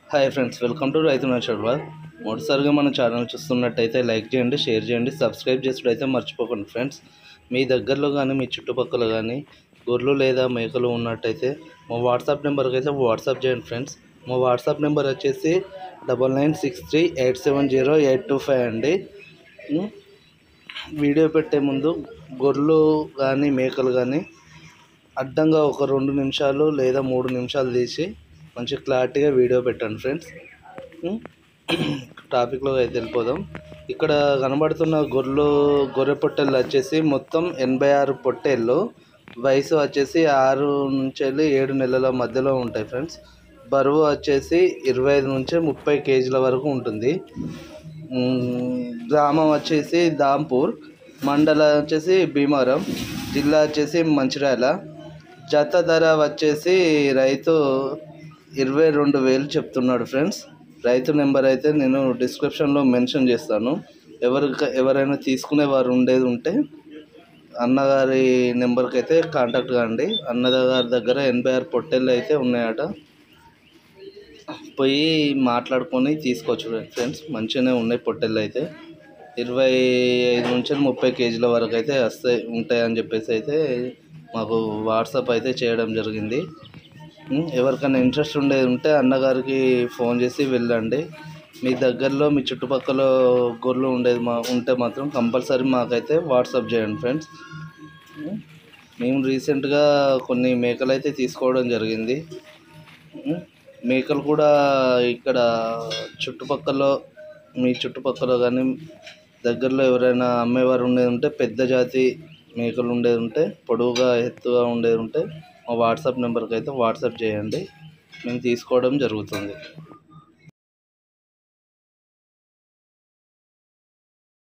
Hi friends, welcome to Raithu nursery. మొదటిసారిగా మన channel చూస్తున్నట్టయితే లైక్ చేయండి, షేర్ చేయండి, సబ్స్క్రైబ్ చేసుడైతే మర్చిపోకండి ఫ్రెండ్స్. మీ దగ్గరలో కానీ మీ చుట్టుపక్కల కానీ గొర్రెలు లేదా మేకలు ఉన్నట్టయితే మా వాట్సాప్ నెంబర్కి అయితే వాట్సాప్ చేయండి ఫ్రెండ్స్. మా వాట్సాప్ నెంబర్ వచ్చేసి 9963870825 అండి. వీడియో పెట్టే ముందు గొర్రెలు కానీ మేకలు కానీ అడ్డంగా ఒక 2 నిమిషాలు లేదా 3 నిమిషాలు తీసి మంచి క్లారిటీగా వీడియో పెట్టండి ఫ్రెండ్స్. టాపిక్లో అయితే వెళ్ళిపోదాం. ఇక్కడ కనబడుతున్న గొర్రె పొట్టేళ్ళు వచ్చేసి మొత్తం 86 పొట్టేళ్ళు. వయసు వచ్చేసి 6 నుంచి 7 నెలల మధ్యలో ఉంటాయి ఫ్రెండ్స్. బరువు వచ్చేసి 25 నుంచి 30 కేజీల వరకు ఉంటుంది. గ్రామం వచ్చేసి దాంపూర్, మండలం వచ్చేసి భీమవరం, జిల్లా వచ్చేసి మంచిర్యాల. జత ధర వచ్చేసి రైతు 22,000 చెప్తున్నాడు ఫ్రెండ్స్. రైతు నెంబర్ అయితే నేను డిస్క్రిప్షన్లో మెన్షన్ చేస్తాను. ఎవరైనా తీసుకునే వారు ఉండేది ఉంటే అన్నగారి నెంబర్కి అయితే కాంటాక్ట్ కాండి. అన్నగారి దగ్గర 86 పొట్టేళ్ళు అయితే ఉన్నాయట. పోయి మాట్లాడుకొని తీసుకోవచ్చు ఫ్రెండ్స్. మంచిగానే ఉన్నాయి పొట్టేళ్ళు అయితే. 25 నుంచి 30 కేజీల వరకు అయితే ఉంటాయని చెప్పేసి అయితే మాకు వాట్సాప్ అయితే చేయడం జరిగింది. ఎవరికైనా ఇంట్రెస్ట్ ఉండేది ఉంటే అన్నగారికి ఫోన్ చేసి వెళ్ళండి. మీ దగ్గరలో మీ చుట్టుపక్కల గొర్రెలు ఉంటే మాత్రం కంపల్సరీ మాకైతే వాట్సాప్ చేయండి ఫ్రెండ్స్. మేము రీసెంట్గా కొన్ని మేకలు అయితే తీసుకోవడం జరిగింది. మేకలు కూడా ఇక్కడ మీ చుట్టుపక్కల కానీ దగ్గరలో ఎవరైనా అమ్మేవారు ఉండేది ఉంటే, పెద్ద జాతి మేకలు ఉండేది ఉంటే, పొడవుగా ఎత్తుగా ఉండేది ఉంటే మా వాట్సాప్ నెంబర్కి అయితే వాట్సాప్ చేయండి. మేము తీసుకోవడం జరుగుతుంది.